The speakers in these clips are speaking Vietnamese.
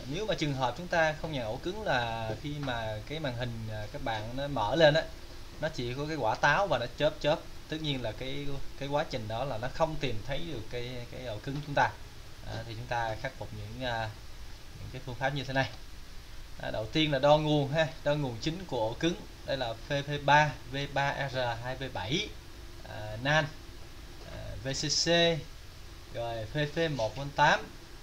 nếu mà trường hợp chúng ta không nhận ổ cứng là khi mà cái màn hình các bạn nó mở lên á, nó chỉ có cái quả táo và nó chớp chớp, tất nhiên là cái quá trình đó là nó không tìm thấy được cái ổ cứng chúng ta. Thì chúng ta khắc phục những cái phương pháp như thế này. Đầu tiên là đo nguồn ha, đo nguồn chính của ổ cứng. Đây là FP3, V3R2V7, NAND, VCC, rồi FP1.8,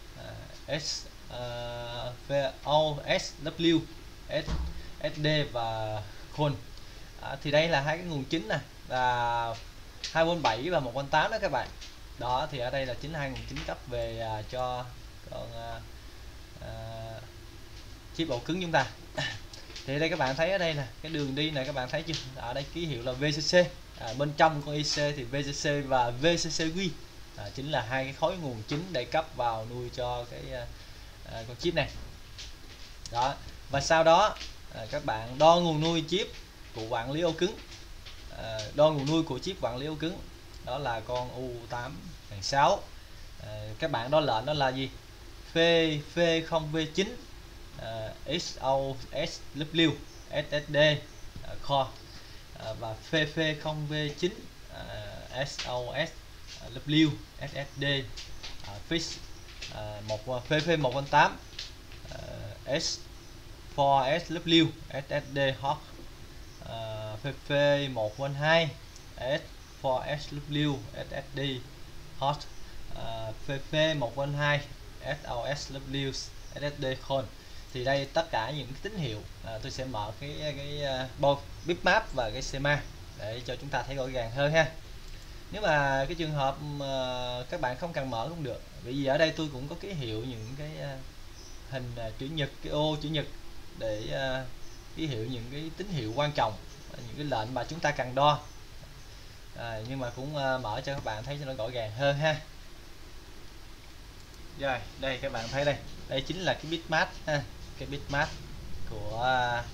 SVOSW, SD và Con. Thì đây là hai cái nguồn chính nè, là 2V7 và 1V8 đó các bạn. Đó thì ở đây là chính hai nguồn chính cấp về cho con chip ổ cứng chúng ta. Thì đây các bạn thấy ở đây nè, cái đường đi này các bạn thấy chưa, ở đây ký hiệu là VCC, bên trong con IC thì VCC và VCCQ, chính là hai cái khối nguồn chính để cấp vào nuôi cho cái con chip này. Đó, và sau đó các bạn đo nguồn nuôi chip của quản lý ổ cứng, đo nguồn nuôi của chip quản lý ổ cứng, đó là con U806. Các bạn đo lệnh đó là gì? F0V9 SOSW SSD core, và FF0V9 SOSW SSD fix, FF1.8 S4SW SSD hot, FF1.2 S4SW SSD hot, FF1.2 SOSW SSD cold. Thì đây tất cả những cái tín hiệu, tôi sẽ mở cái bitmap và cái schema để cho chúng ta thấy rõ ràng hơn ha. Nếu mà cái trường hợp các bạn không cần mở cũng được, vì ở đây tôi cũng có ký hiệu những cái hình chữ nhật, cái ô chữ nhật để ký hiệu những cái tín hiệu quan trọng, những cái lệnh mà chúng ta cần đo. Nhưng mà cũng mở cho các bạn thấy cho nó rõ ràng hơn ha. Rồi đây các bạn thấy đây, đây chính là cái bitmap ha, cái bitmap của